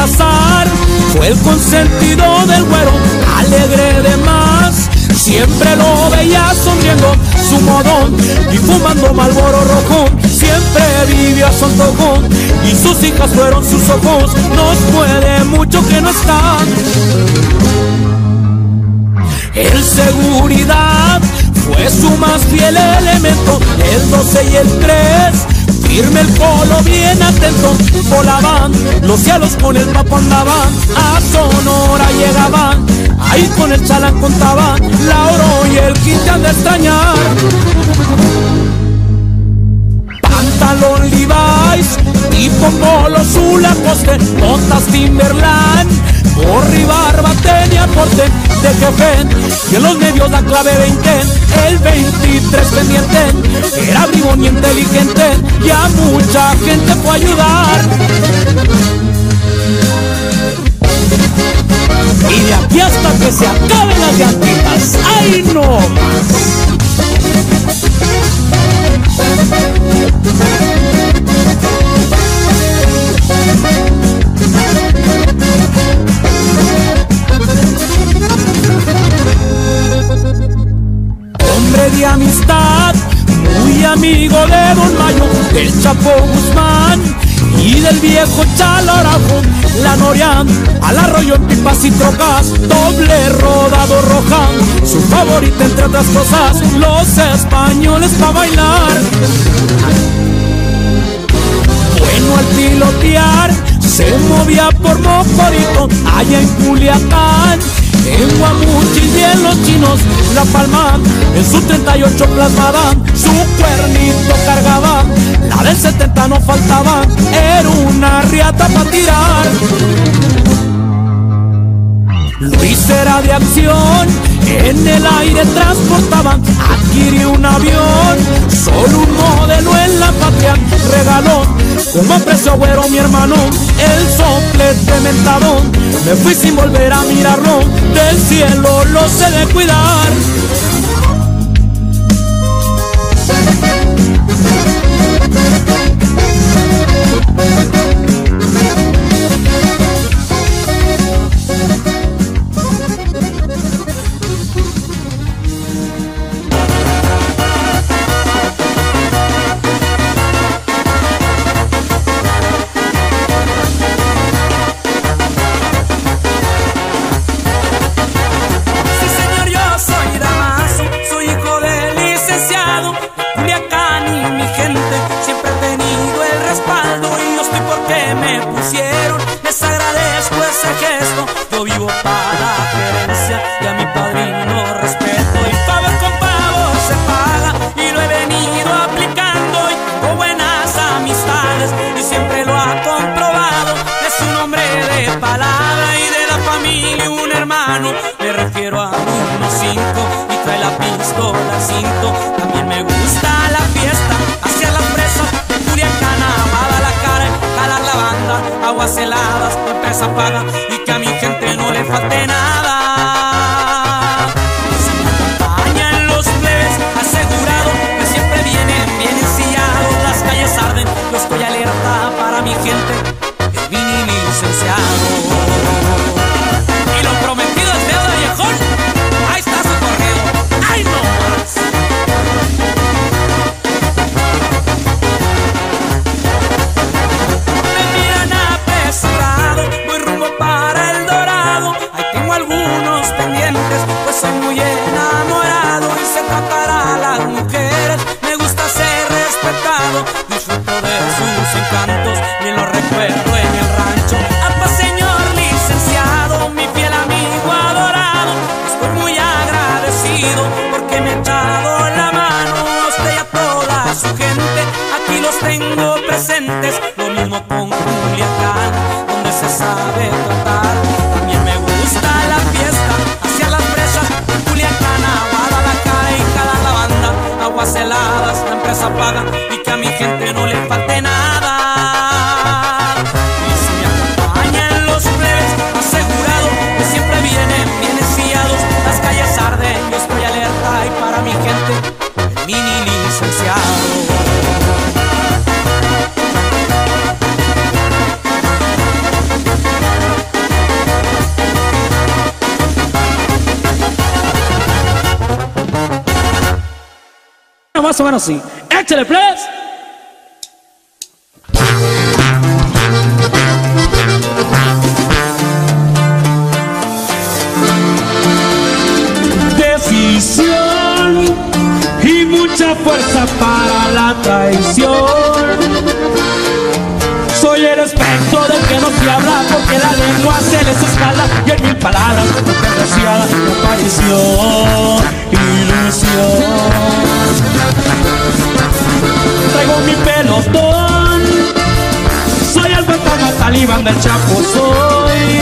Salazar fue el consentido del güero, alegre de más. Siempre lo veía sonriendo su modón y fumando Marlboro rojo. Siempre vivió a su antojo y sus hijas fueron sus ojos. Nos puede mucho que no están. El seguridad fue su más fiel elemento. El 12 y el 3, firme el colo, bien atento. Volaban los cielos, con el papo andaban. A Sonora llegaban, ahí con el chalán contaban. Lauro y el Quinte han de extrañar. Pantalón Levi's, tipo polo azul Lacoste, botas Timberland, gorra y barba tenía porte de jefe. Y en los medios la clave 20, el 23 pendiente. Era bribón y inteligente, y a mucha gente fue a ayudar. Y de aquí hasta que se acaben las llantitas, ¡ay no más! Hombre de amistad, muy amigo de Don Mayo, del Chapo Guzmán y del viejo Chalo Araujo. La Norian, al arroyo en pipas y trocas, doble rodado roja, su favorita entre otras cosas, los españoles pa' bailar. Bueno al pilotear, se movía por Mocorito, allá en Culiacán, en Guamuchil y en Los Chinos, La Palma, en su 38 plasmada, su cuernito cargaba, la del 70 no faltaba, era una riata pa' tirar. Luis era de acción, en el aire transportaban, adquirió un avión, solo un modelo en la patria regaló. Como aprecio güero mi hermano, el soplete mentado, me fui sin volver a mirarlo, del cielo lo sé de cuidar. Me refiero a unos 5 y trae la pistola al cinto. También me gusta la fiesta hacia las presas de Culiacán, amada la cara, jalar la banda, aguas heladas, la empresa paga y que a mi gente no le falte nada. Si me acompañan los plebes, asegurado que siempre vienen bien ensillados. Las calles arden, yo estoy alerta para mi gente, el Vini licenciado. Lo mismo con Culiacán, donde se sabe tratar. También me gusta la fiesta hacia las presas de Culiacán, aguada la cara y jalar la banda, aguas heladas, la empresa paga y que a mi gente no le falte nada. Y si me acompañan los plebes, asegurado que siempre vienen bien ensillados. Las calles arden, yo estoy alerta y para mi gente, el Mini licenciado. más o menos así. ¡Échale, please! Decisión y mucha fuerza para la traición. Soy el espectro del que no se habla, porque la lengua se les escala y en mil palabras desgraciada aparición, ilusión. Traigo mi pelotón, soy el fantasma talibán del Chapo, soy.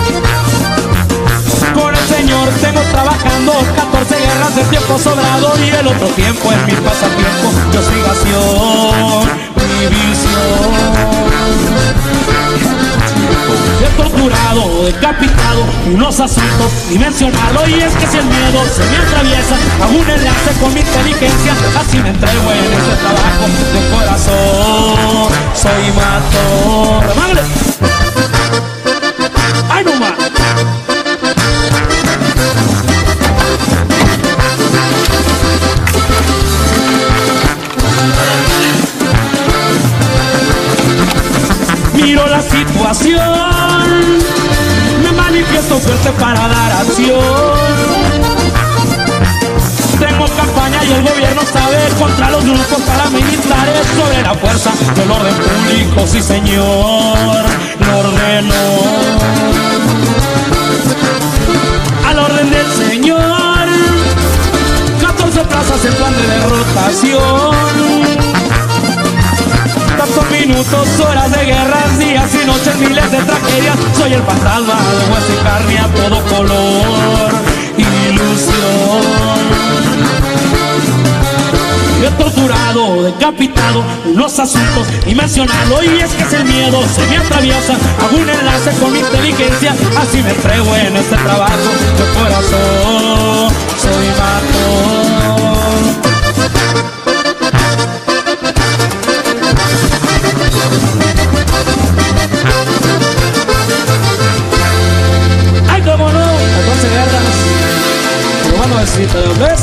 Con el Señor tengo trabajando 14 guerras de tiempo sobrado, y el otro tiempo es mi pasatiempo, yo soy pasión, mi visión. He torturado, decapitado unos asuntos y mencionado, y es que si el miedo se me atraviesa, hago un enlace con mi inteligencia, así me entrego en este trabajo de corazón. Soy matón. ¡Remángale! ¡Ay, no más! Miro la situación, me manifiesto fuerte para dar acción. Tengo campaña y el gobierno sabe contra los grupos paramilitares, sobre la fuerza del orden público, sí señor, lo ordeno. Al orden del Señor, 14 plazas en plan de derrotación. Tantos minutos, horas de guerras, días y noches, miles de tragedias. Soy el fantasma de hueso y carne a todo color, ilusión. He torturado, decapitado unos asuntos y mencionado, y es que es el miedo se me atraviesa, hago un enlace con mi inteligencia, así me entrego en este trabajo de corazón. Soy matón. ¡Ay, cómo no! 14 guerras. Pero bueno, decirte, ¿ves?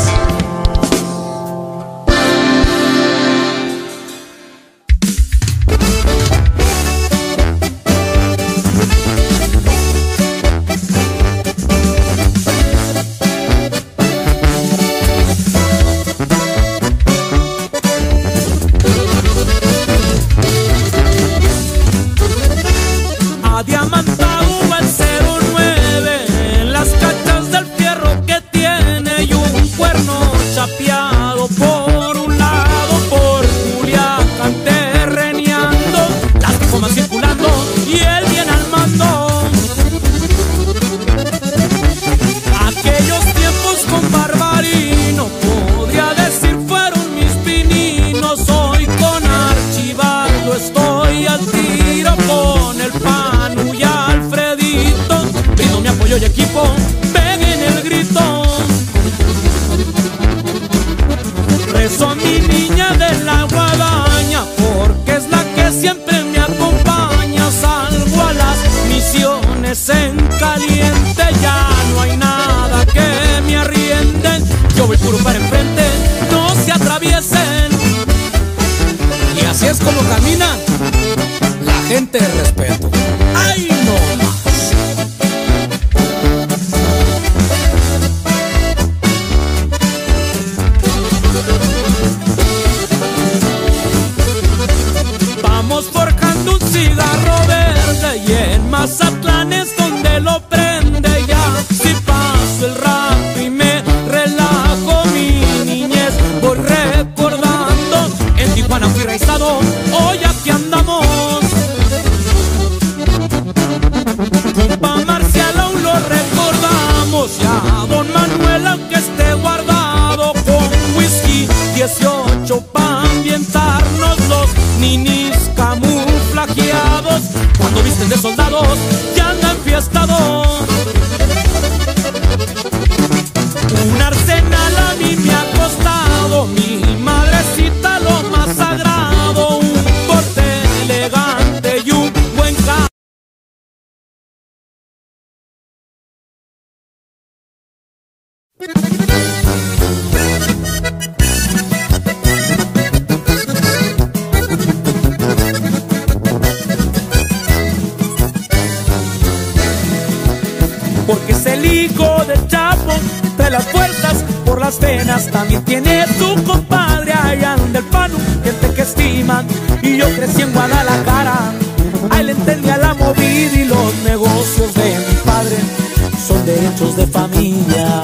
trae las fuerzas por las venas. También tiene tu compadre allá del Pano, gente que estima. Y yo crecí en Guadalajara, a él entendía la movida y los negocios de mi padre son derechos de familia.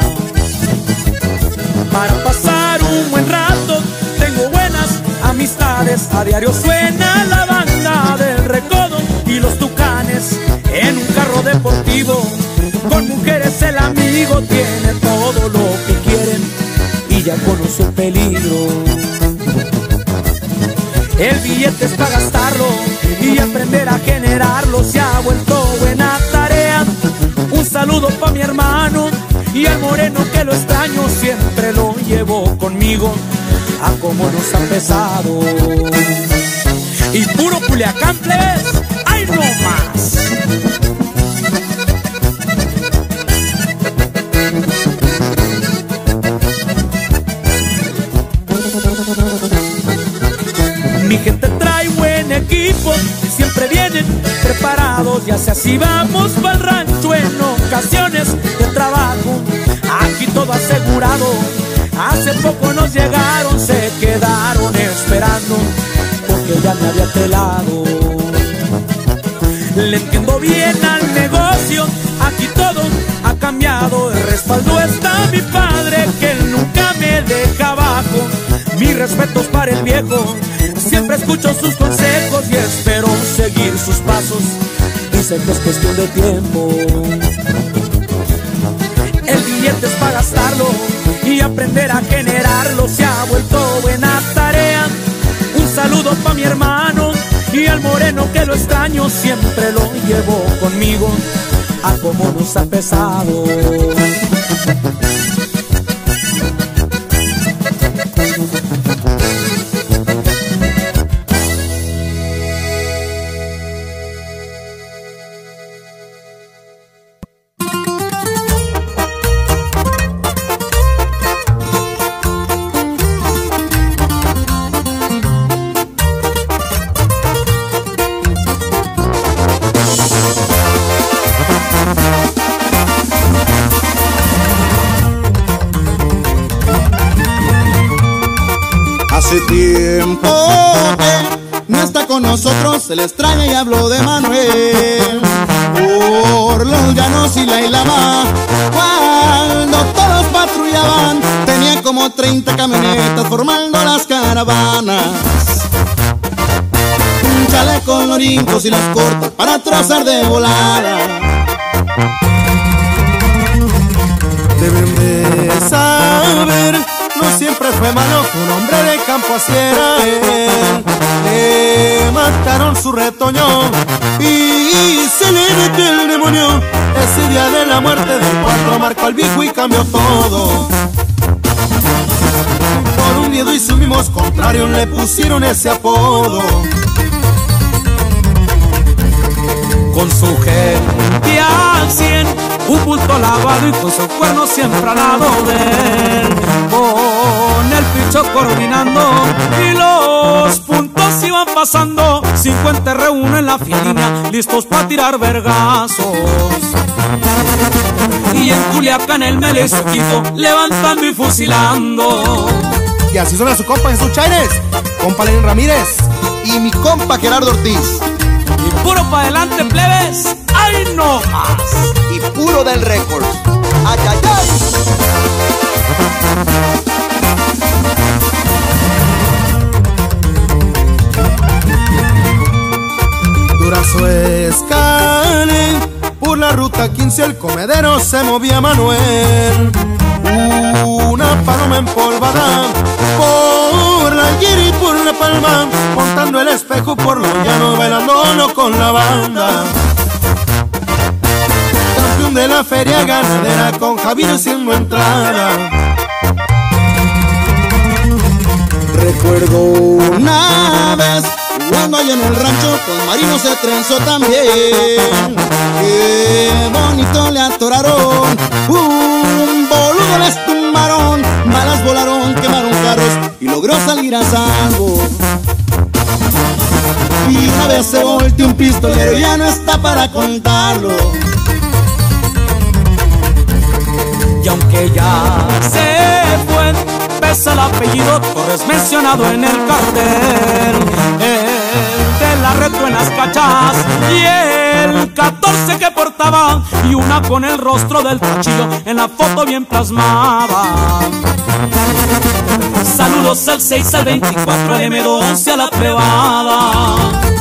Para pasar un buen rato tengo buenas amistades, a diario suena la banda del Recodo y los Tucanes en un carro deportivo. Con mujeres el amigo tiene todo lo que quieren y ya conoce el peligro. El billete es para gastarlo y aprender a generarlo, se ha vuelto buena tarea. Un saludo pa' mi hermano y al moreno que lo extraño, siempre lo llevo conmigo a como nos ha pesado. Y puro Culiacán, plebes, ¡ay no más! Mi gente trae buen equipo, siempre vienen preparados, ya sea si vamos pa'l rancho en ocasiones de trabajo, aquí todo asegurado. Hace poco nos llegaron, se quedaron esperando, porque ya me había pelado. Le entiendo bien al negocio, aquí todo ha cambiado. El respaldo está mi padre, que él nunca me deja abajo. Mis respetos para el viejo, siempre escucho sus consejos y espero seguir sus pasos. Dice que es cuestión de tiempo. El billete es para gastarlo y aprender a generarlo, se ha vuelto buena tarea. Un saludo pa' mi hermano y al moreno que lo extraño, siempre lo llevo conmigo a como nos ha pesado. Hace tiempo que no está con nosotros, se le extraña y hablo de Manuel. Por los llanos y la Ilama, cuando todos patrullaban, tenían como 30 camionetas formando las caravanas. Un chaleco con orincos y las cortas para trozar de volada. Deben de saber, no siempre fue malo, un hombre de campo así era él. Le mataron su retoño y se le metió el demonio. Ese día de la muerte del 4 marcó al viejo y cambió todo. Por un miedo y sus mismos contrarios le pusieron ese apodo. Con su gente al 100, un bulto lavado y con su cuerno siempre al lado de él. Con el picho coordinando y los puntos iban pasando. 50 R1 en la filina, listos para tirar vergazos. Y en Culiacán el Melezoquito, levantando y fusilando. Y así suena su compa Jesús Chaires, compa Lenín Ramírez y mi compa Gerardo Ortiz. Y puro pa' adelante, plebes, ¡ay no más! Y puro del récord. ¡Ay, ay, ay! Durazo Escalén, por la ruta 15 el comedero se movía Manuel. Una paloma empolvada por la Guiri y por la Palma, montando el espejo por los llanos, bailando con la banda. Campeón de la feria ganadera con Javier haciendo entrada. Recuerdo una vez cuando allá en el rancho con Marino se trenzó también. Qué bonito le atoraron, un boludo les tumbaron, balas volaron, quemaron carros y logró salir a salvo. Y una vez se volteó un pistolero, ya no está para contarlo. Y aunque ya se fue, pesa el apellido Torres mencionado en el cartel. El de la Reto en las cachas y el 14 que portaba, y una con el rostro del Tachillo en la foto bien plasmada. Saludos al 6 al 24, al M12 a la privada.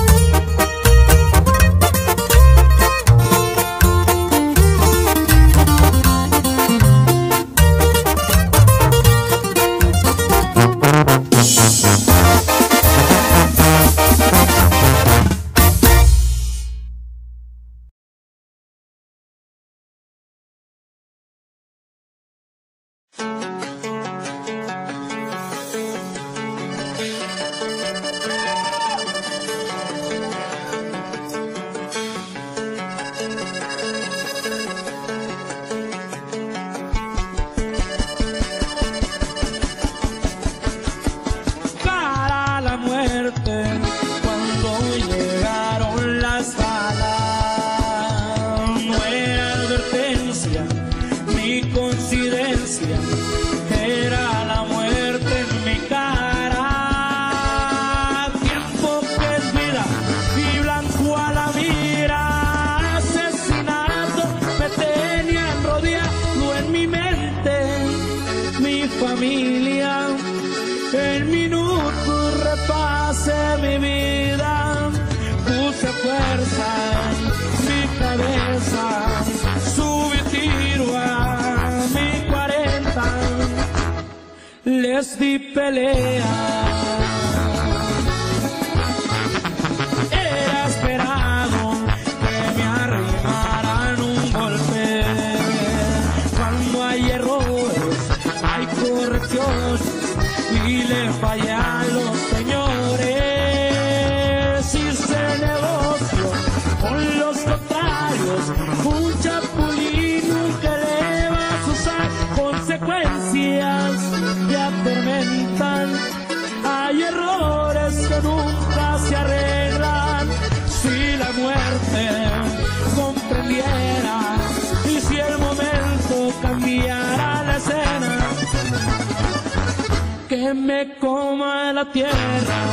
Les di pelea, era esperado que me arrimaran un golpe. Cuando hay errores, hay correcciones y le falla a los señores. Hice negocio con los contrarios, un chapulín nunca le va a usar consecuencias que atormentan. Hay errores que nunca se arreglan. Si la muerte comprendiera y si el momento cambiara la escena, que me coma la tierra.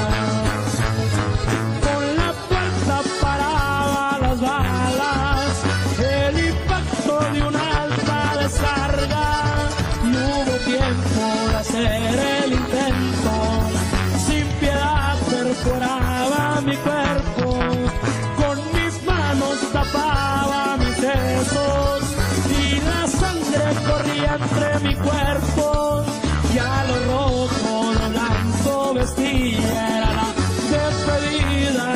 Con la puerta paraba las balas, el impacto de una alta descarga. No hubo tiempo de hacer el intento, sin piedad perforaba mi cuerpo, con mis manos tapaba mis sesos y la sangre corría entre mi cuerpo. Ya lo rojo, lo blanco vestía, era la despedida,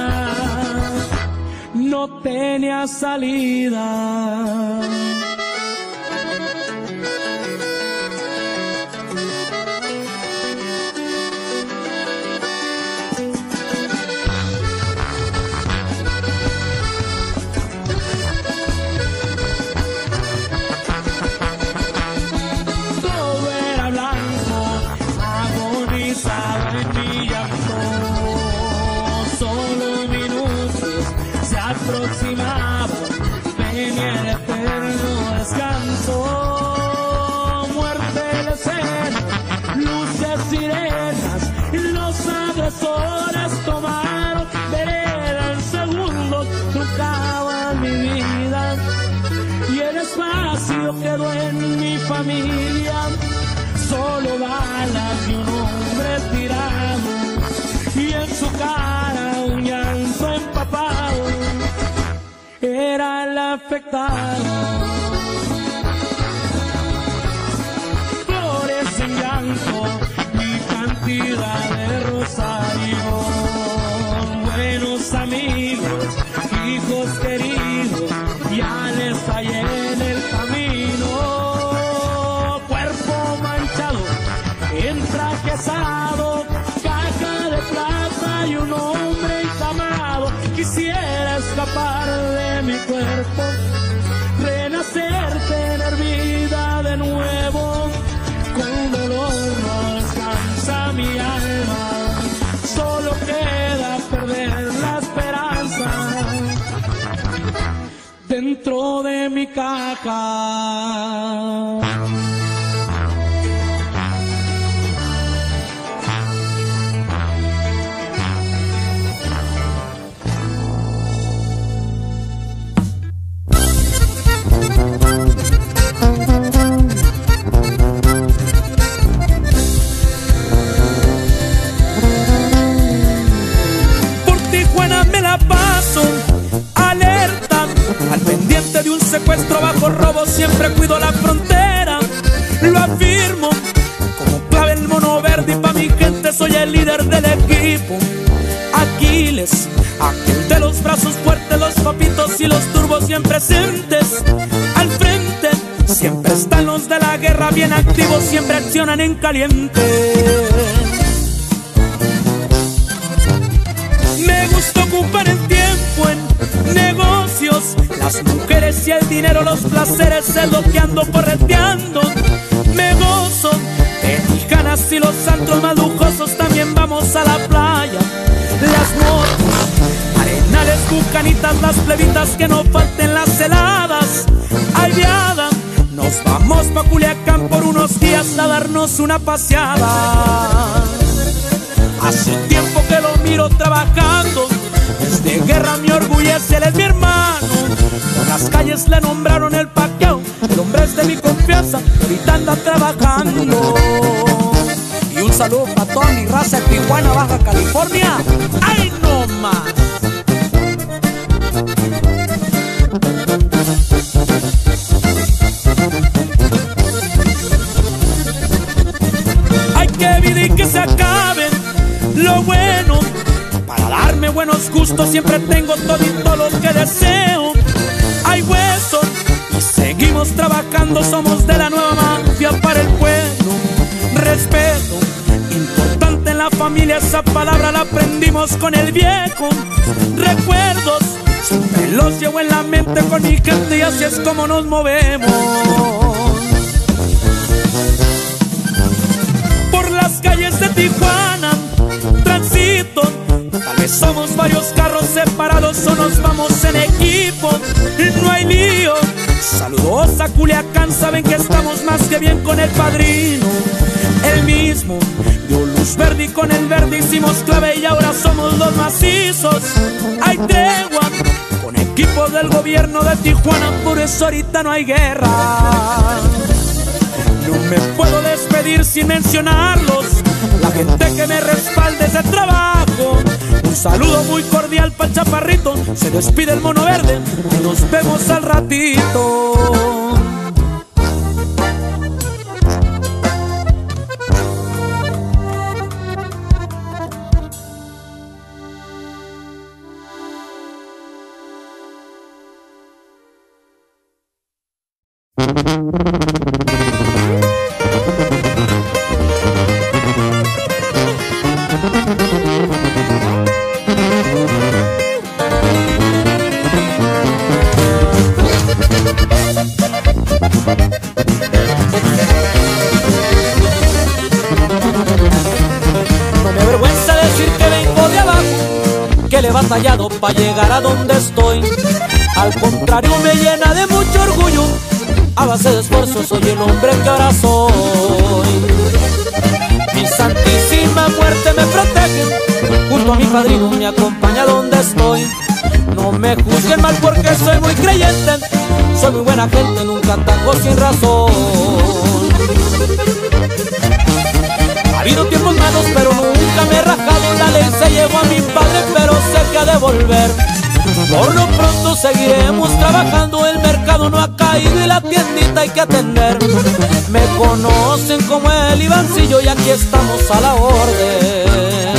no tenía salida. Aproximado, venía el eterno descanso. Muerte la escena, luces, sirenas, los agresores tomaron vereda. En segundos trucaban mi vida y el espacio quedó en mi familia. Solo balas y un hombre tirado y en su cara un llanto empapado. Era el afectado. Flores en llanto, mi cantidad de rosario. Buenos amigos, hijos queridos, ya les fallé en el camino. Cuerpo manchado, entraquezado, caja de plata y un hombre encamado. Quisiera escapar de mi cuerpo, renacer, tener vida de nuevo. Con dolor no descansa mi alma, solo queda perder la esperanza. dentro de mi caja. Al pendiente de un secuestro bajo robo, siempre cuido la frontera. Lo afirmo como clave el mono verde, y pa' mi gente soy el líder del equipo. Aquiles, aquel de los brazos fuertes, los papitos y los turbos bien presentes. Al frente siempre están los de la guerra, bien activos, siempre accionan en caliente. Me gusta ocupar el tiempo en negocios, las mujeres y el dinero, los placeres, es lo que ando correteando. Me gozo de Tijuanas y los antros más lujosos, también vamos a la playa. Las motos, arenales, bucanitas, las plebitas, que no falten las heladas. Aliada, nos vamos pa' Culiacán por unos días a darnos una paseada. Hace tiempo que lo miro trabajando, desde guerra me orgullece, él es mi hermano. Por las calles le nombraron el Paquiao, el hombre es de mi confianza, ahorita anda trabajando. Y un saludo para toda mi raza de Tijuana, Baja California. ¡Ay, no más! Hay que vivir y que se acaben lo bueno, para darme buenos gustos siempre tengo todito lo que deseo. Hay hueso y seguimos trabajando, somos de la nueva mafia para el pueblo. Respeto, importante en la familia, esa palabra la aprendimos con el viejo. Recuerdos, siempre los llevo en la mente con mi gente, y así es como nos movemos. Por las calles de Tijuana transito, tal vez somos varios carros separados o nos vamos en equipo. No hay lío, saludos a Culiacán, saben que estamos más que bien con el padrino. El mismo dio luz verde y con el verde hicimos clave y ahora somos los macizos. Hay tregua con equipos del gobierno de Tijuana, por eso ahorita no hay guerra. No me puedo despedir sin mencionarlos, la gente que me respalda ese trabajo. Un saludo muy cordial para el Chaparrito, se despide el mono verde y nos vemos al ratito. Batallado para llegar a donde estoy, al contrario me llena de mucho orgullo. A base de esfuerzo soy el hombre que ahora soy. Mi santísima muerte me protege, junto a mi padrino me acompaña donde estoy. No me juzguen mal porque soy muy creyente, soy muy buena gente, nunca ataco sin razón. Ha habido tiempos malos pero nunca me he rajado, la ley se llevó a mi padre pero sé que ha de volver. Por lo pronto seguiremos trabajando, el mercado no ha caído y la tiendita hay que atender. Me conocen como el Ivancillo y aquí estamos a la orden.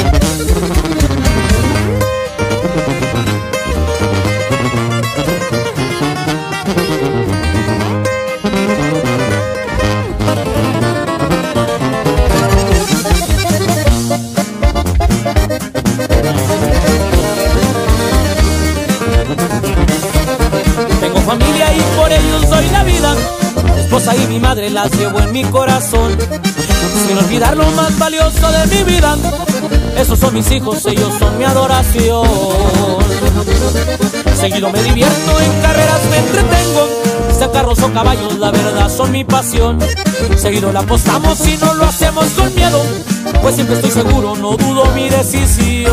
Tengo familia y por ellos doy la vida. Mi esposa y mi madre las llevo en mi corazón, sin olvidar lo más valioso de mi vida. Esos son mis hijos, ellos son mi adoración. Seguido me divierto, en carreras me entretengo. Sea carros o caballos, la verdad son mi pasión. Seguido la apostamos y no lo hacemos con miedo, pues siempre estoy seguro, no dudo mi decisión.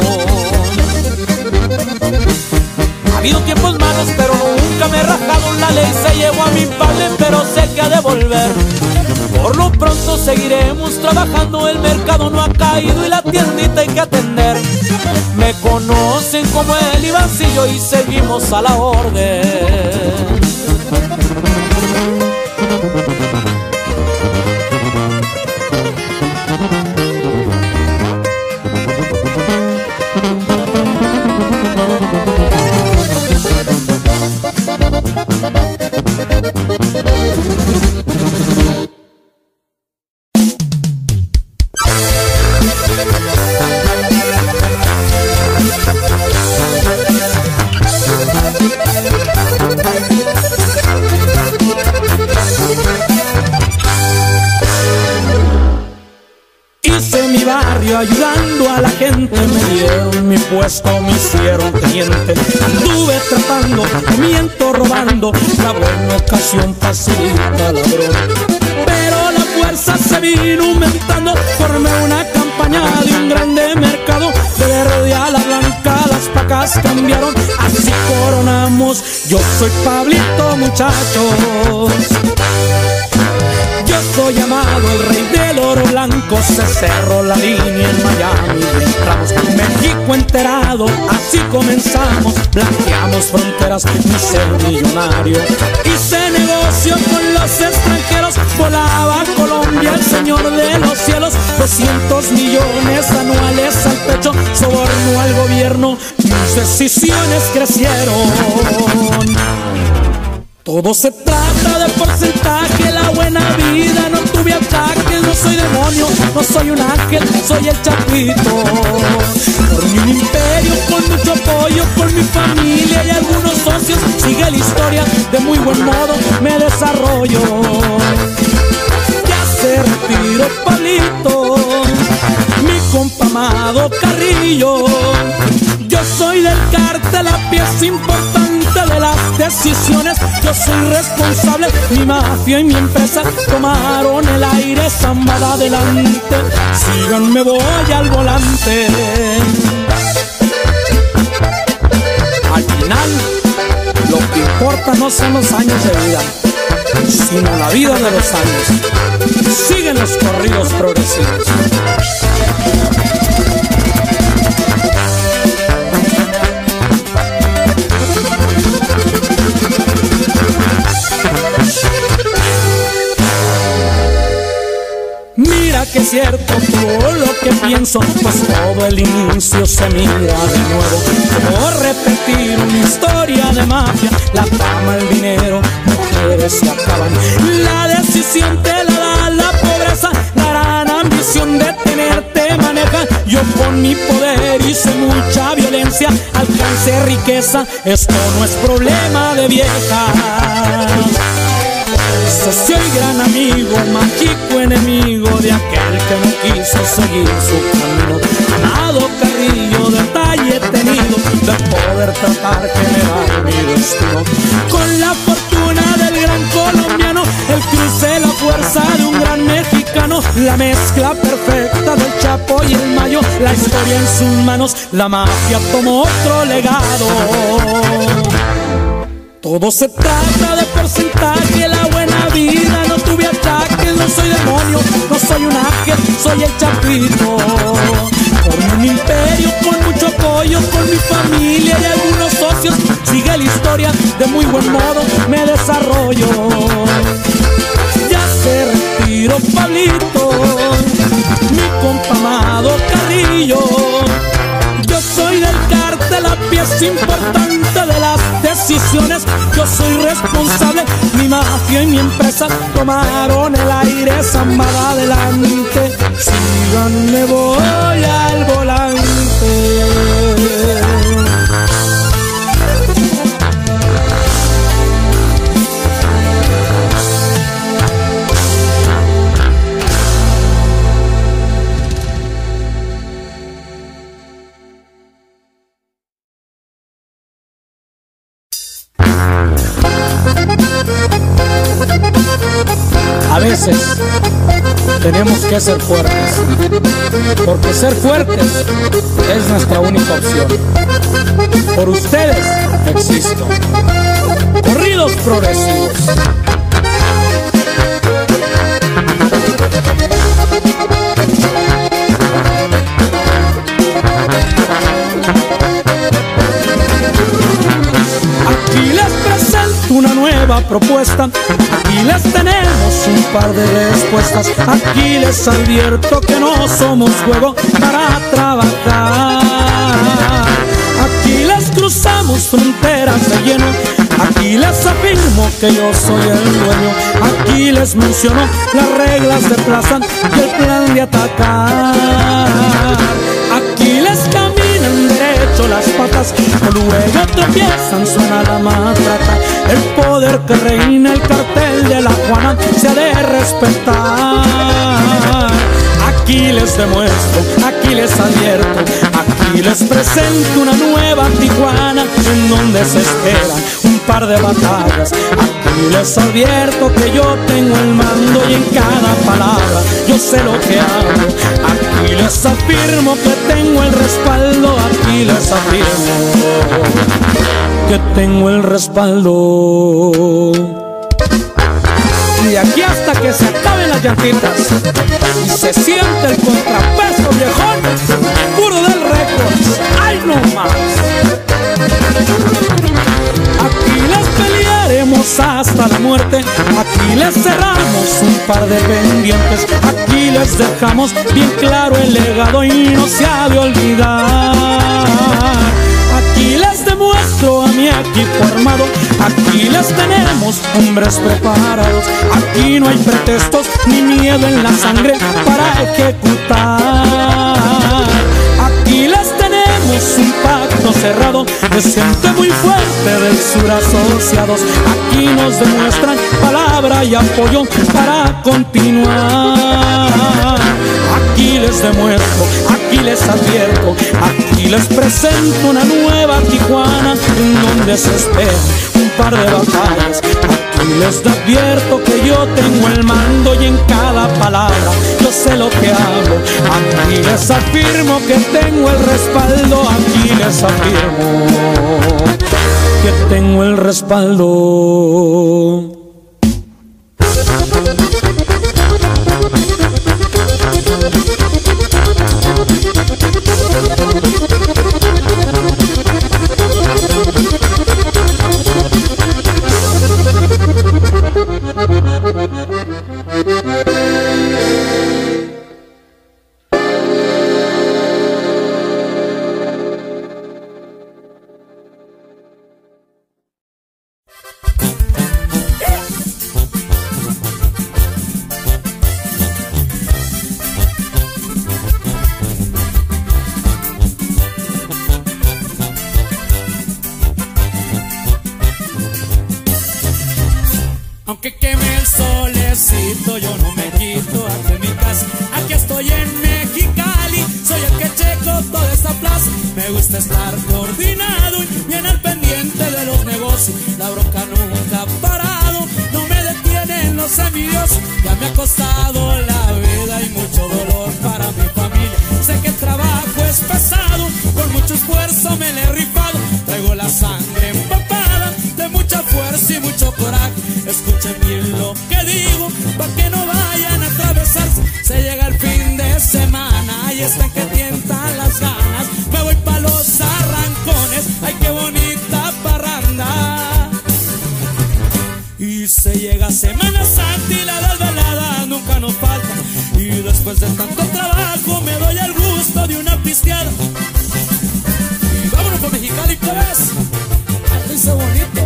Ha habido tiempos malos, pero nunca me he rajado. La ley se llevó a mi padre, pero sé que ha de volver. Por lo pronto seguiremos trabajando, el mercado no ha caído y la tiendita hay que atender. Me conocen como el Ivancillo y seguimos a la orden. Hice mi barrio ayudando a la gente, me dieron mi puesto, me hicieron teniente. Anduve tratando, miento, robando, la buena ocasión facilita ladrón. Pero la fuerza se vino aumentando, formé una campaña de un grande mercado. De verde a la blanca las pacas cambiaron, así coronamos. Yo soy Pablito, muchachos. Yo soy llamado el rey del oro blanco. Se cerró la línea en Miami y entramos México enterado. Así comenzamos, blanqueamos fronteras, mi ser millonario. Hice negocio con los extranjeros, volaba a Colombia el señor de los cielos. 200 millones anuales al pecho, soborno al gobierno, mis decisiones crecieron. Todo se trata de porcentaje, la buena vida, no tuve ataques, no soy demonio, no soy un ángel, soy el Chapito. Por un imperio, con mucho apoyo, con mi familia y algunos socios, sigue la historia, de muy buen modo me desarrollo. Ya se retiró Pablito, mi compa amado Carrillo. Yo soy del cártel, la pieza importante de las decisiones. Yo soy responsable, mi mafia y mi empresa tomaron el aire, zambada adelante. Síganme, voy al volante. Al final, lo que importa no son los años de vida, sino la vida de los años. Siguen los corridos progresivos. Mira que es cierto todo lo que pienso, pues todo el inicio se mira de nuevo. Como repetir una historia de mafia, la fama, el dinero, mujeres se acaban. La decisión te la da la pobreza, la gran ambición de tenerte maneja. Yo con mi poder hice mucha violencia, alcancé riqueza, esto no es problema de vieja. Socio y gran amigo, mágico enemigo de aquel que no quiso seguir su camino. Amado Carrillo, detalle tenido de poder tratar generar mi destino. Con la fortuna del gran colombiano, el cruce, la fuerza de un gran mexicano, la mezcla perfecta del Chapo y el Mayo, la historia en sus manos, la mafia tomó otro legado. Todo se trata de porcentaje, la buena vida, no tuve ataques, no soy demonio, no soy un ángel, soy el Chapito. Por un imperio, con mucho apoyo, con mi familia y algunos socios, sigue la historia, de muy buen modo me desarrollo. Ya se retiró Pablito, mi compa amado Carrillo. Yo soy del cártel, la pieza importante de las decisiones. Yo soy responsable, mi mafia y mi empresa tomaron el aire, zambada adelante. Síganme, voy al volante. veces tenemos que ser fuertes, porque ser fuertes es nuestra única opción. Por ustedes existo. Corridos progresivos. Aquí les presento una nueva propuesta, aquí les tenemos un par de respuestas, aquí les advierto que no somos juego para trabajar. Aquí les cruzamos fronteras de lleno, aquí les afirmo que yo soy el dueño, aquí les menciono las reglas de plaza y el plan de atacar. Aquí les caminan derecho las patas, o luego tropiezan, suena la matraca. El poder que reina, el cartel de la Juana, se ha de respetar. Aquí les demuestro, aquí les advierto, aquí les presento una nueva Tijuana, en donde se esperan un par de batallas. Aquí les advierto que yo tengo el mando y en cada palabra yo sé lo que hago. Aquí les afirmo que tengo el respaldo, aquí les afirmo que tengo el respaldo. Y de aquí hasta que se acaben las llantitas y se siente el contrapeso viejón, puro del Records, ¡ay no más! Aquí les pelearemos hasta la muerte, aquí les cerramos un par de pendientes, aquí les dejamos bien claro el legado y no se ha de olvidar. Aquí les demuestro a mi equipo armado, aquí les tenemos hombres preparados, aquí no hay pretextos ni miedo en la sangre para ejecutar. Aquí les tenemos un pacto cerrado, de gente muy fuerte del sur asociados, aquí nos demuestran palabra y apoyo para continuar. Aquí les demuestro, aquí les advierto, aquí les presento una nueva Tijuana, en donde se espera un par de batallas. Aquí les advierto que yo tengo el mando y en cada palabra yo sé lo que hago. Aquí les afirmo que tengo el respaldo, aquí les afirmo que tengo el respaldo. Aunque queme el solecito, yo no me quito aquí en mi casa. Aquí estoy en Mexicali, soy el que checo toda esta plaza. Me gusta estar coordinado y bien al pendiente de los negocios. La bronca nunca ha parado, no me detienen los envidiosos. Ya me ha costado la vida y mucho dolor para mi familia. Sé que el trabajo es pesado, con mucho esfuerzo me le he rifado. Traigo la sangre empapada de mucha fuerza y mucho coraje. Escuchen bien lo que digo, para que no vayan a atravesarse. Se llega el fin de semana y están que tientan las ganas. Me voy pa' los arrancones, ay qué bonita parranda. Y se llega Semana Santa y la desvelada nunca nos falta. Y después de tanto trabajo me doy el gusto de una pisteada. Y vámonos por Mexicali, pues. Ay, dice bonito.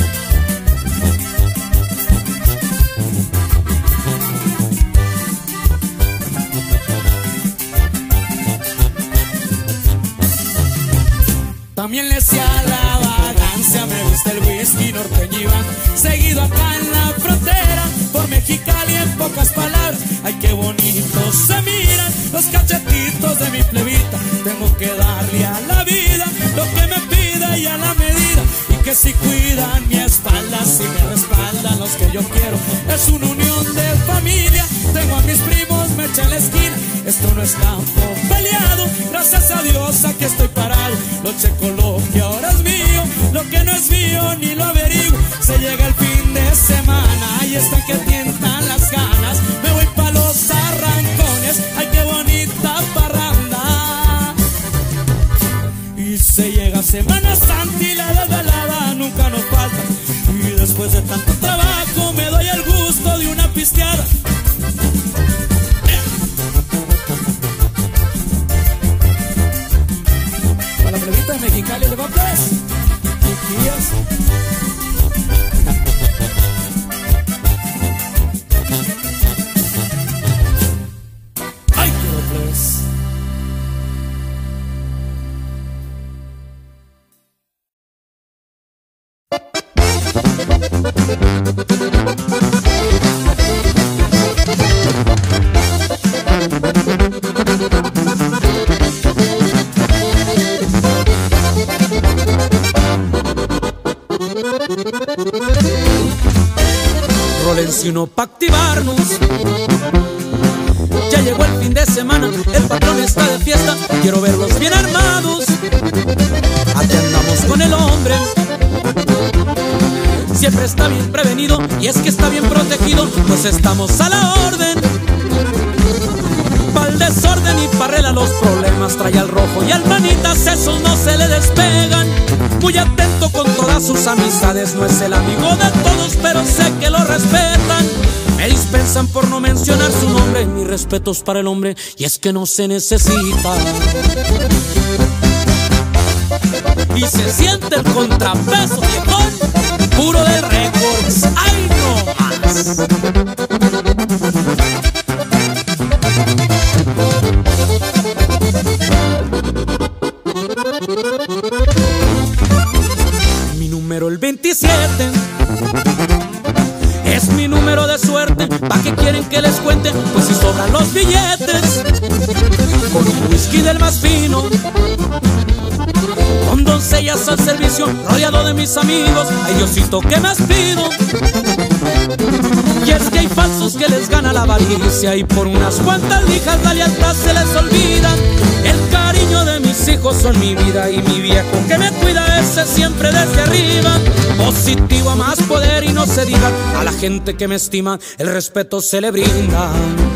También le decía la vagancia, me gusta el whisky norteño y van seguido acá en la frontera, por Mexicali en pocas palabras. Ay, qué bonitos se miran los cachetitos de mi plebita. Tengo que darle a la vida lo que me pida y a la medida. Y que si cuidan mi espalda, si me respaldan los que yo quiero. Es una unión de familia, tengo a mis primos, me echa en la esquina. Esto no es campo peleado, gracias a Dios aquí estoy parado. Lo checo lo que ahora es mío, lo que no es mío ni lo averiguo. Se llega el fin de semana y están que tientan las ganas. Me voy pa' los arrancones, ay qué bonita parranda. Y se llega Semana Santa y la desvelada nunca nos falta. Y después de tanto trabajo me doy el gusto de una pisteada. Para la plebita de Mexicali, ¿le va pues? Chiquillas. Ay, quiero pues. Rolencino pa' activarnos. Ya llegó el fin de semana, el patrón está de fiesta. Quiero verlos bien armados. Aquí andamos con el hombre. Siempre está bien prevenido y es que está bien protegido, pues estamos a la orden. Pa'l desorden y pa' arreglar los problemas trae al rojo y al manitas, esos no se le despegan. Muy atento con todas sus amistades, no es el amigo de todos, pero sé que lo respetan. Me dispensan por no mencionar su nombre, mis respetos para el hombre, y es que no se necesita. Y se siente el contrapeso, viejón, puro de récords, ¡ay no más! Mi número el 27 es mi número de suerte. ¿Pa' qué quieren que les cuente? Pues si sobran los billetes. Con un whisky del más fino, con doncellas al servicio, rodeado de mis amigos. Ay Diosito, ¿qué más pido? Y es que hay falsos que les gana la avaricia, y por unas cuantas lijas la lealtad se les olvida. El cariño de mis hijos son mi vida, y mi viejo que me cuida, ese siempre desde arriba. Positivo a más poder y no se diga, a la gente que me estima el respeto se le brinda.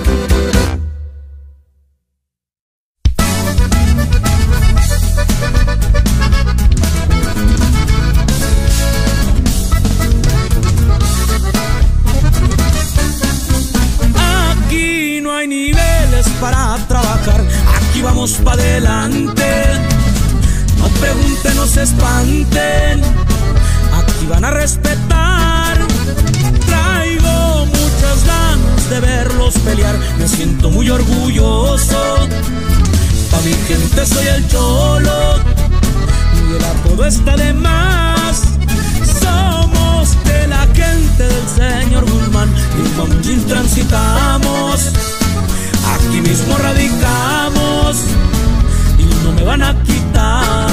Para trabajar, aquí vamos pa' adelante. No pregunten, no se espanten, aquí van a respetar. Traigo muchas ganas de verlos pelear, me siento muy orgulloso. Pa' mi gente soy el Cholo, y el apodo está de más. Somos de la gente del señor Guzmán, y con Jim transitamos. Aquí mismo radicamos y no me van a quitar.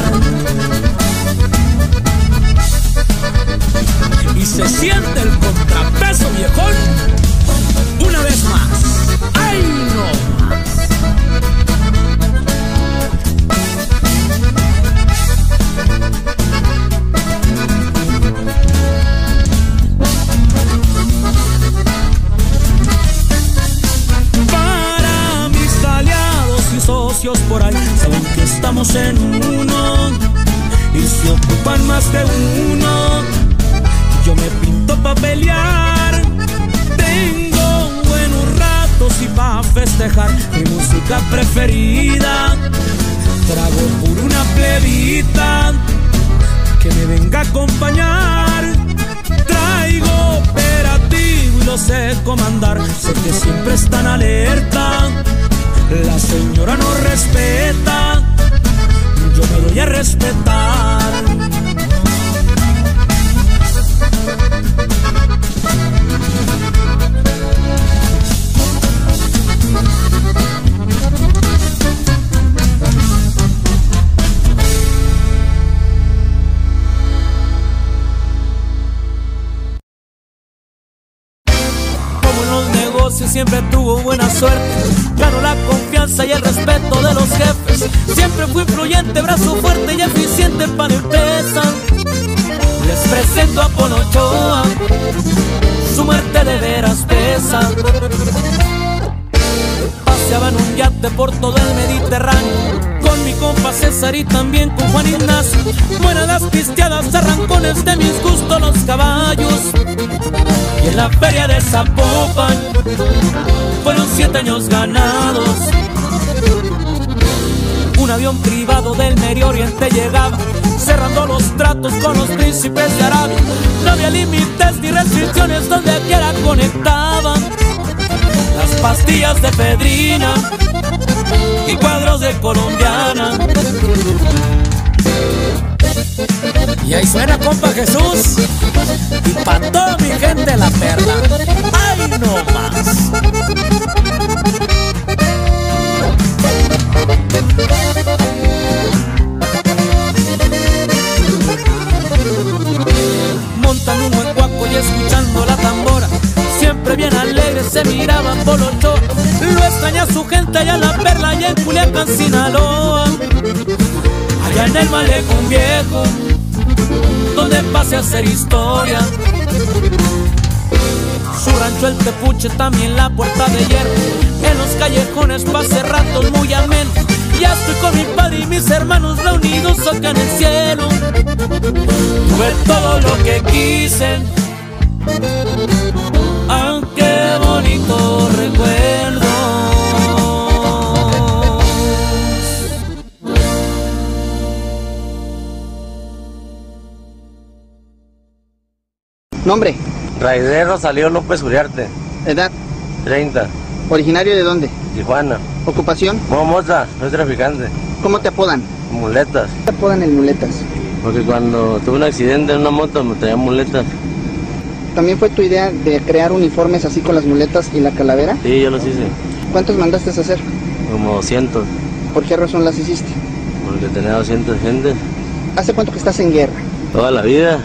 Y se siente el contrapeso, viejón, una vez más. ¡Ay, no más! Socios por ahí saben que estamos en uno y se ocupan más de uno. Yo me pinto pa' pelear, tengo buenos ratos y pa' festejar mi música preferida. Trago por una plebita que me venga a acompañar. Traigo operativo y lo sé comandar, sé que siempre están alerta. La señora no respeta, yo me doy a respetar. negocio siempre tuvo buena suerte. Ganó la confianza y el respeto de los jefes. Siempre fue influyente, brazo fuerte y eficiente para empezar. Les presento a Polo Ochoa, su muerte de veras pesa. Paseaba en un yate por todo el Mediterráneo, con mi compa César y también con Juan Ignacio. Buenas las pisteadas, arrancones, de mis gustos los caballos. Y en la feria de Zapopan fueron 7 años ganados. Un avión privado del Medio Oriente llegaba, cerrando los tratos con los príncipes de Arabia. No había límites ni restricciones, donde quiera conectaban las pastillas de Pedrina y cuadros de colombiana. Y ahí suena compa Jesús, y pa' toda mi gente La Perla. ¡Ay, no más! Montan un buen guaco y escuchando la tambora, siempre bien alegres se miraban Polo Ochoa. Lo extraña su gente allá en La Perla y en Culiacán, Sinaloa. Allá en el Malecón Viejo, donde pase a hacer historia. Su rancho el Tepuche, también la Puerta de Hierro. En los callejones pasé ratos muy amenos. Ya estoy con mi padre y mis hermanos reunidos acá en el cielo. Tuve todo lo que quise, aunque bonito recuerdo. ¿Nombre? Raider Rosalío López Uriarte. ¿Edad? 30. ¿Originario de dónde? Tijuana. ¿Ocupación? Moza, soy traficante. ¿Cómo te apodan? Muletas. ¿Qué te apodan el Muletas? Porque cuando tuve un accidente en una moto me traía muletas. ¿También fue tu idea de crear uniformes así con las muletas y la calavera? Sí, yo los hice. ¿Cuántos mandaste a hacer? Como 200. ¿Por qué razón las hiciste? Porque tenía 200 gente. ¿Hace cuánto que estás en guerra? Toda la vida.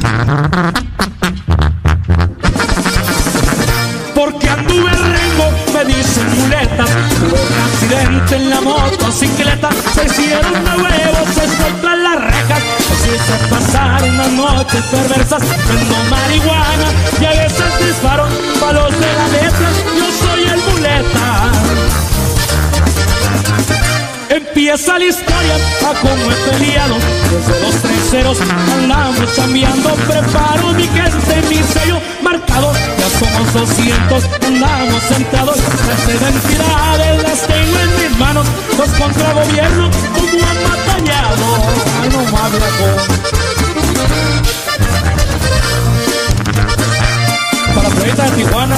Porque anduve rengo, me dicen muletas. Tuve un accidente en la motocicleta. Se hicieron de huevos, estoy tras las rejas. Así se pasaron unas noches perversas, vendo marihuana y a veces disparo palos de la letra. Yo soy el muleta. Empieza la historia a como he peleado. Desde los 3 andamos chambeando. Preparo mi gente, mi sello marcado. Ya somos 200, andamos sentados. Las identidades las tengo en mis manos. Los contra gobierno como han batallado. Ay, no más viejo. Para la proyecta de Tijuana.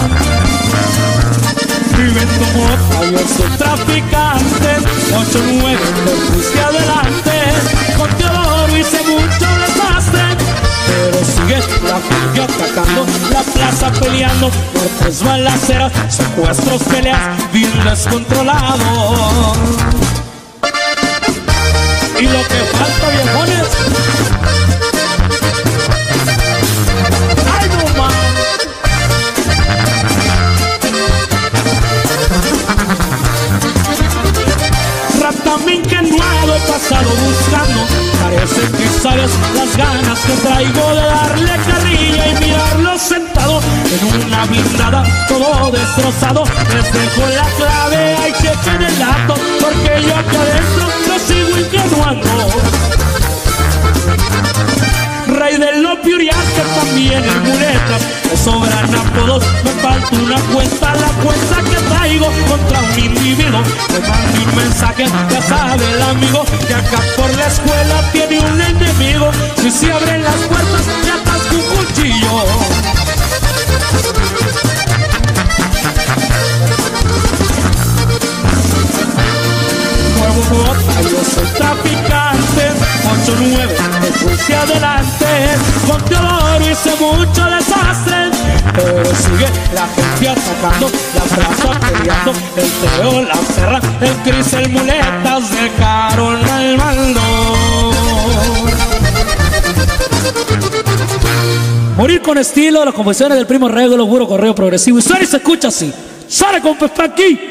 Viven como yo soy traficante. 8-9, te fuiste adelante. Con Teodoro hice mucho desastre, pero sigue la gente atacando la plaza, peleando muertes, balaceras, secuestros, peleas, bien descontrolado. Y lo que falta, viejones, ¡ay, no más! También que no he pasado buscando. Parece que sabes las ganas que traigo de darle carrilla y mirarlo sentado en una blindada, todo destrozado. Les dejo la clave, ahí chequen el dato, porque yo acá adentro lo sigo ingenuando. Rey del opio Uriarte, también el Muletas. Me sobran apodos, me falta una cuenta. La cuenta que traigo contra un individuo. Me manda un mensaje, ya sabe el amigo, que acá por la escuela tiene un enemigo. Si se abren las puertas, te atasco un cuchillo. Nuevo nota, yo soy traficante. 8-9, me puse adelante. Con Teodoro hice mucho desastre, pero sigue la gente atacando, la plaza peleando. El Teo, la Perra, el Cris, el Muletas dejaron al mando. Morir con estilo, las composiciones del Primo Rego, los Puro Correo Progresivo. Y suena y se escucha así. ¡Sale con Frankie!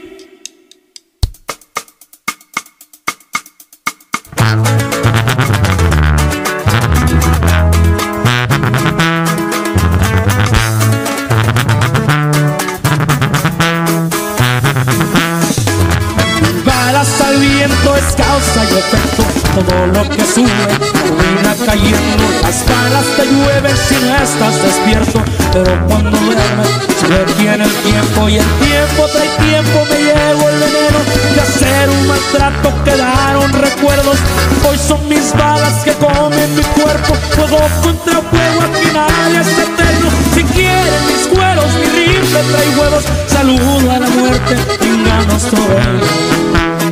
Es causa y efecto, todo lo que sube termina cayendo. Las balas te llueven si no estás despierto, pero cuando duermes se detiene el tiempo. Y el tiempo trae tiempo, me llevo el veneno de hacer un maltrato, quedaron recuerdos. Hoy son mis balas que comen mi cuerpo. Fuego contra fuego, aquí nadie es eterno. Si quieren mis cueros, mi rifle trae huevos. Saludo a la muerte, tengamos todo ello.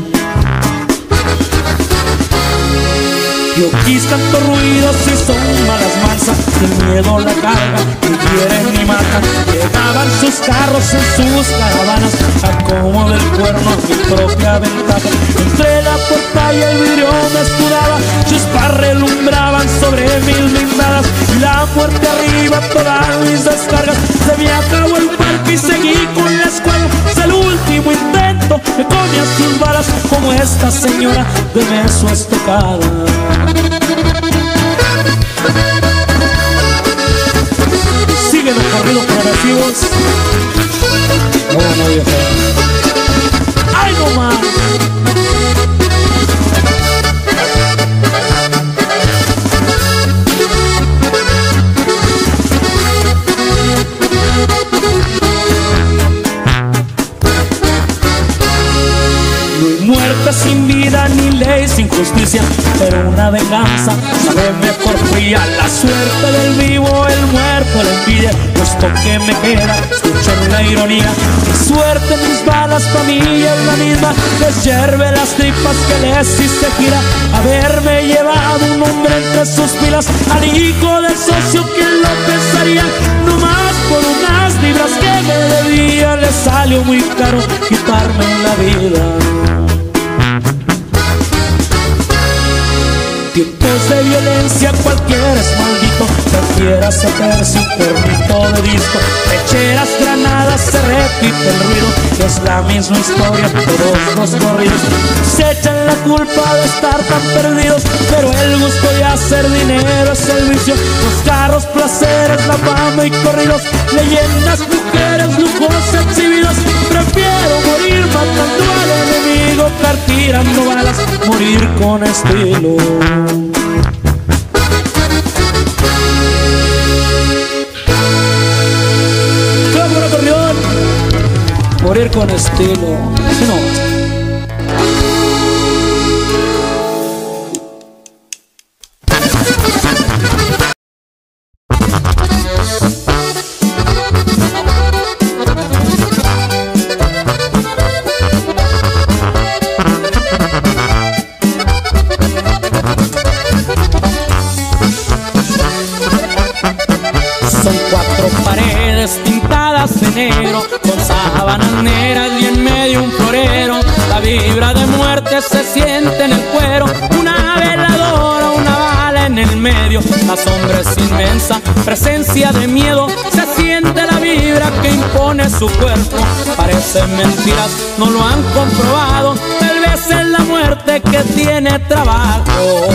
Yo quise tantos ruidos y son malas mansas, sin miedo la carga, ni quieren ni matan. Llegaban sus carros en sus caravanas, al como del cuerno a mi propia ventaja. Entre la puerta y el vidrio me escudaba, chispas relumbraban sobre mil blindadas. Y la muerte arriba todas mis descargas. Se me acabó el parque y seguí con la escuela. Es el último intento, me comía sus balas, como esta señora de su estocada. Siguen los corridos progresivos. Bueno, viejo. ¡Ay, no más! Muerte sin vida, ni ley sin justicia, pero una venganza sabe mejor fría. La suerte del vivo, el muerto, la envidia, puesto que me queda escuchar la ironía. Mi suerte, mis balas, pa' mí es la misma, les hierve las tripas que les hice gira. Haberme llevado un hombre entre sus filas, al hijo del socio, ¿quién lo pensaría? No más por unas libras que me debía, le salió muy caro quitarme la vida. Tiempos de violencia, cualquiera es maldito, cualquiera se perse un cornito de disco. Lecheras, granadas, se repite el ruido, es la misma historia, todos los corridos. Se echan la culpa de estar tan perdidos, pero el gusto de hacer dinero es el vicio. Los carros, placeres, la fama y corridos, leyendas, mujeres, lujos exhibidos. Prefiero morir matando al enemigo, estar tirando balas, morir con estilo. Clavo un acordeón, morir con estilo. Si no. Con sábanas negras y en medio un florero. La vibra de muerte se siente en el cuero. Una veladora, una bala en el medio. La sombra es inmensa, presencia de miedo. Se siente la vibra que impone su cuerpo. Parecen mentiras, no lo han comprobado. Tal vez es la muerte que tiene trabajo.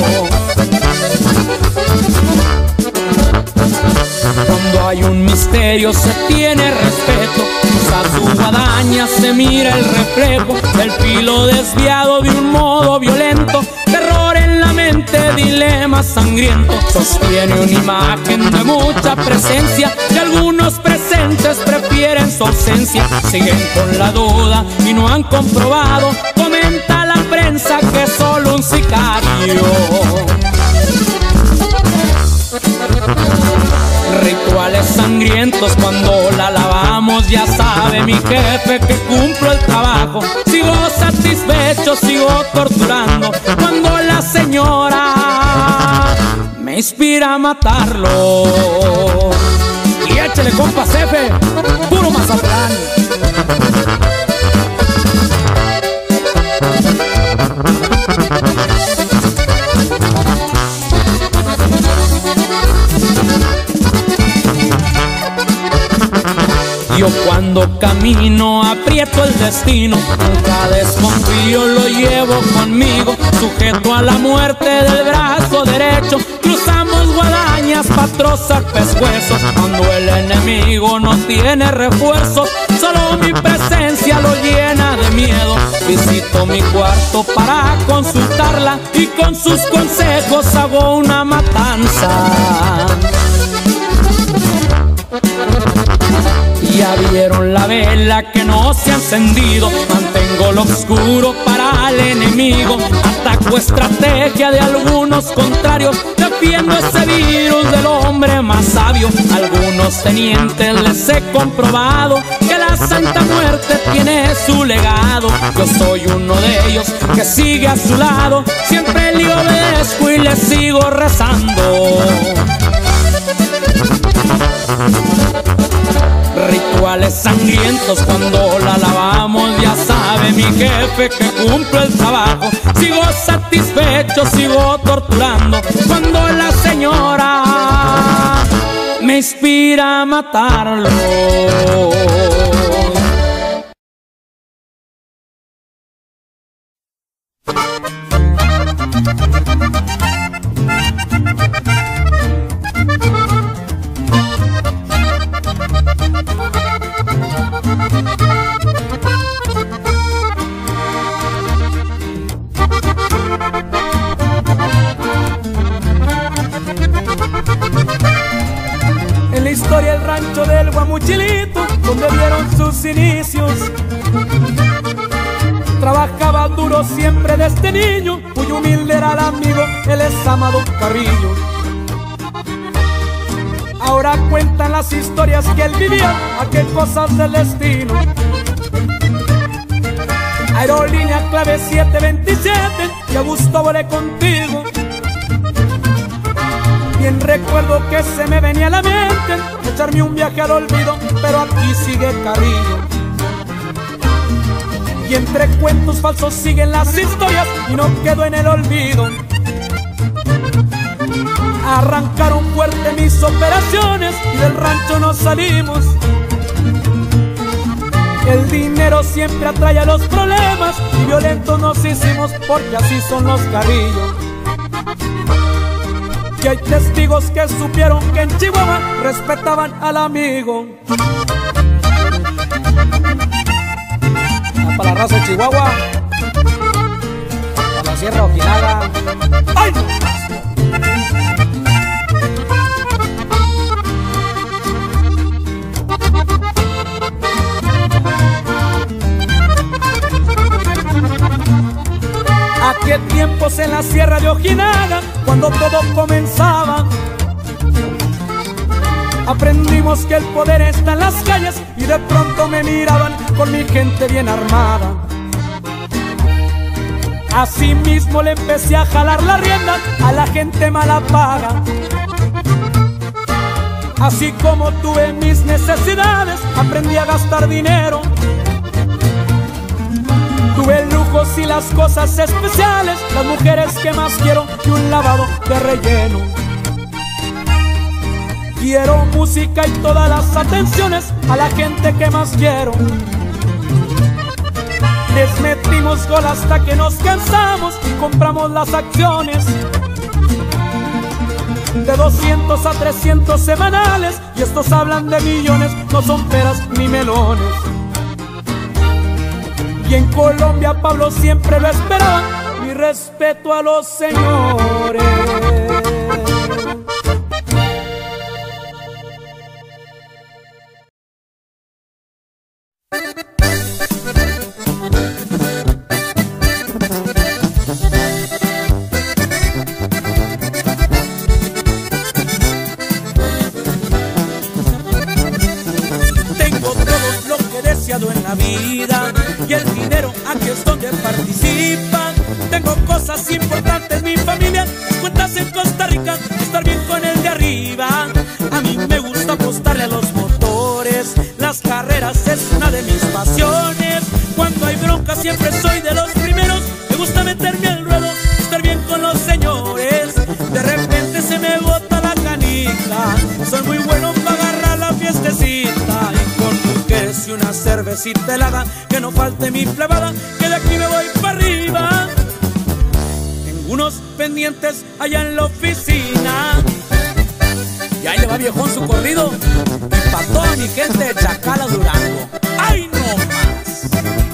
Cuando hay un misterio se tiene respeto. Usa su guadaña, se mira el reflejo. El filo desviado de un modo violento. Terror en la mente, dilema sangriento. Sostiene una imagen de mucha presencia, y algunos presentes prefieren su ausencia. Siguen con la duda y no han comprobado. Comenta la prensa que es solo un sicario. Rituales sangrientos cuando la lavamos, ya sabe mi jefe que cumplo el trabajo. Sigo satisfecho, sigo torturando cuando la señora me inspira a matarlo. Y échale, compa, jefe, puro Mazatlán. Yo cuando camino aprieto el destino, nunca desconfío, lo llevo conmigo, sujeto a la muerte del brazo derecho. Cruzamos guadañas pa' trozar pescuezos, cuando el enemigo no tiene refuerzos. Solo mi presencia lo llena de miedo. Visito mi cuarto para consultarla y con sus consejos hago una matanza. Ya vieron la vela que no se ha encendido, mantengo lo oscuro para el enemigo. Ataco estrategia de algunos contrarios, defiendo ese virus del hombre más sabio. Algunos tenientes les he comprobado que la Santa Muerte tiene su legado. Yo soy uno de ellos que sigue a su lado, siempre le obedezco y le sigo rezando. Rituales sangrientos cuando la lavamos, ya sabe mi jefe que cumple el trabajo. Sigo satisfecho, sigo torturando cuando la señora me inspira a matarlo. En la historia el rancho del Guamuchilito, donde vieron sus inicios. Trabajaba duro siempre desde niño, muy humilde era el amigo, él es Amado Carrillo. Ahora cuentan las historias que él vivía, a qué cosas del destino. Aerolínea clave 727, y a gusto volé contigo. Bien recuerdo que se me venía a la mente echarme un viaje al olvido, pero aquí sigue Carrillo. Y entre cuentos falsos siguen las historias y no quedo en el olvido. Arrancaron fuerte mis operaciones y del rancho nos salimos. El dinero siempre atrae a los problemas y violentos nos hicimos, porque así son los Carrillos. Y hay testigos que supieron que en Chihuahua respetaban al amigo. Para la raza de Chihuahua, para la Sierra Ojinaga. ¡Ay! ¿A qué tiempos en la Sierra de Ojinaga, cuando todo comenzaba? Aprendimos que el poder está en las calles y de pronto me miraban con mi gente bien armada. Así mismo le empecé a jalar la rienda a la gente mala paga. Así como tuve mis necesidades, aprendí a gastar dinero. Tuve lujos y las cosas especiales, las mujeres que más quiero y un lavado de relleno. Quiero música y todas las atenciones a la gente que más quiero. Les metimos gol hasta que nos cansamos y compramos las acciones. De 200 a 300 semanales, y estos hablan de millones, no son peras ni melones. Y en Colombia Pablo siempre lo esperaba, mi respeto a los señores. Tengo todo lo que he deseado en la vida, y el dinero aquí es donde participan. Tengo cosas importantes, mi familia, cuentas en Costa Rica, estar bien con el de arriba. A mí me gusta apostarle a los motores, las carreras es una de mis pasiones. Cuando hay bronca siempre soy de los primeros, me gusta meterme al ruedo, estar bien con los señores. De repente se me bota la canica, soy muy bueno para agarrar la fiestecita. Y con y una cervecita helada, que no falte mi plebada, que de aquí me voy para arriba. Tengo unos pendientes allá en la oficina, y ahí le va viejón su corrido, y pa' toda mi gente de Chacala, Durango. ¡Ay, no más!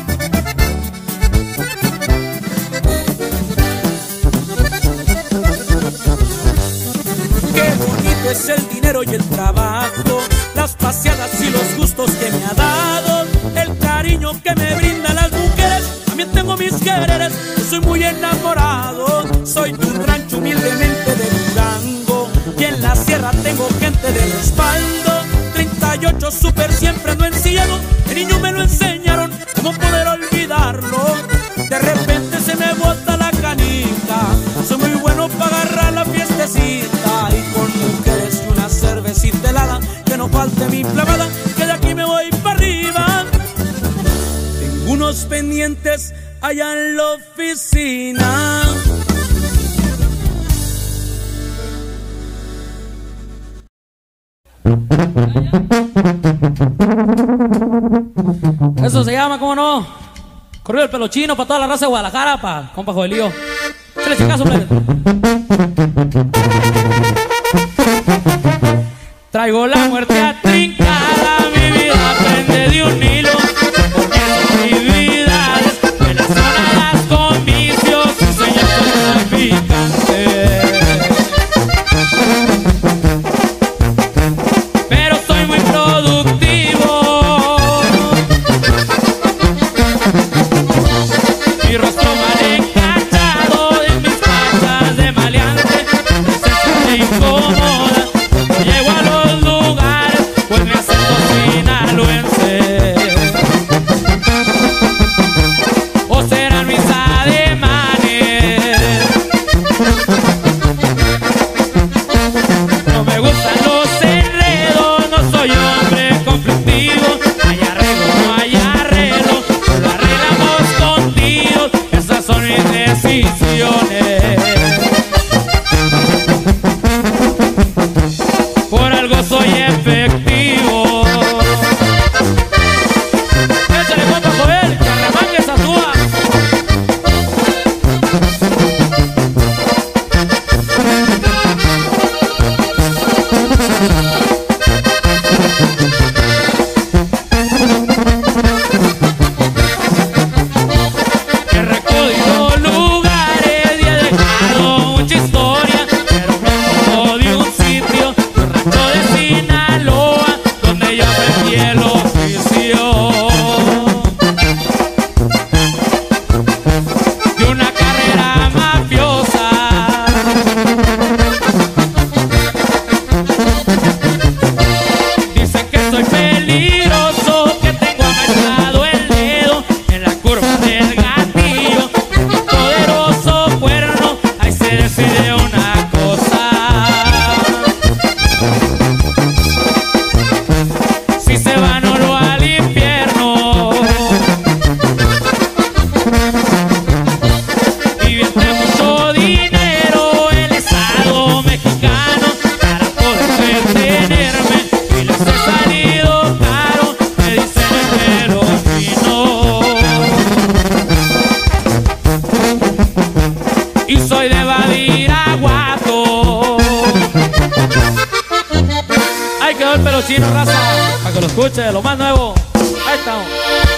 Qué bonito es el dinero y el trabajo, las paseadas y los gustos que me ha dado, el cariño que me brindan las mujeres. También tengo mis quereres, yo soy muy enamorado. Soy de un rancho humildemente de Durango, y en la sierra tengo gente de respaldo. 38 super, siempre ando ensillado. De niño me lo enseñaron, cómo poder olvidarlo. De repente se me bota la canica, soy muy bueno para agarrar la fiestecita. Y con mujeres y una cervecita helada, que no falte mi plebada, que de aquí me voy para arriba. Tengo unos pendientes allá en la oficina. Eso se llama, ¿cómo no? Corrido el pelo chino para toda la raza de Guadalajara, pa' compa Joelío. Chale, chicazo, plebe. Traigo la muerte atrincada, mi vida pende de un hilo, porque actividades relacionadas con vicios y señales picantes. Pero soy muy productivo, mi rostro mal encachado en mis pachas de maleante, me incomoda. Llego a los lugares, pues me acento sinaloense. O serán mis ademanes. No me gustan los enredos, no soy hombre conflictivo. Hay arreglo, no hay arreglo, lo arreglamos contigo. Esas son mis decisiones. Por algo soy efectivo. Échale, compa Joel, que arremangue esa túa. He recorrido lugares y he dejado mucha historia, pero me acuerdo de un sitio, el rancho de Sinaloa, donde yo aprendí el oficio de una carrera mafiosa. Dicen que soy peligroso, que tengo amaestrado el dedo en la curva del gatillo. Mi poderoso cuerno, ahí se decide una cosa: si se van o no al infierno. Invierte mucho dinero el Estado mexicano para poder retenerme, y les he salido caro, me dicen el pelo fino. Y soy de Badiraguato. Ahí quedó el pelo chino, raza, para que lo escuche, lo más nuevo. Ahí estamos.